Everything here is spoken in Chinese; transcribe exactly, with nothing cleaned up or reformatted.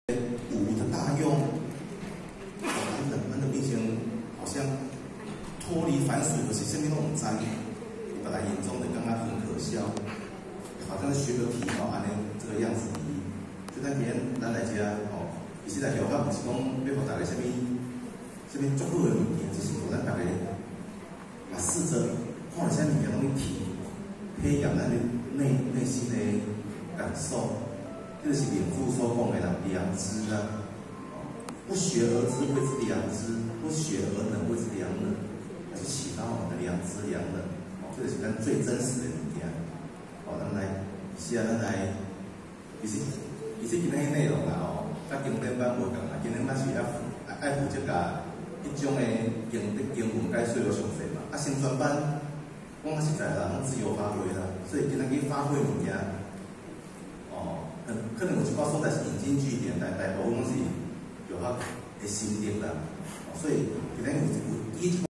武的大用，咱的咱的变成好像脱离凡俗，就是什么都唔知，本来眼中的刚刚很可笑，好像是学个皮毛安尼这个样子。就咱今日咱来遮哦，其实来调侃，不是讲要互大家什么什么足好的物件，只是互咱大家也试着看啥物件拢去体体验咱的内内心的感受。 这是脸书所讲的啦，良知啊，不学而知谓之良知，不学而能谓之良能，还是启发我们的良知良能。哦，这个是咱最真实的物件。哦，咱来，是啊，咱来，其实其实今天内容啦，哦，甲经典版无共啦，今天版是要爱负责甲一种的经经文解说了详细嘛。啊，宣传版讲实在啦，咱自由发挥啦，所以今天去发挥物件。 可可能有一寡所在是引经据典，但大部分是有它的心得啦，所以今天有有依。